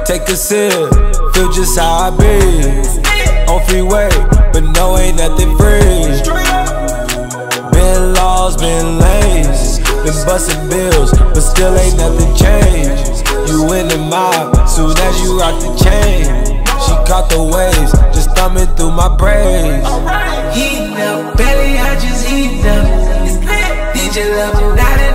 Take a sip, feel just how I be. On freeway, but no, ain't nothing free. Been lost, been lanes, been busting bills, but still ain't nothing changed. You in the mob, soon as you rock the chain. She caught the waves, just thumbing through my braids. Heating up, belly, I just heating up. DJ love, not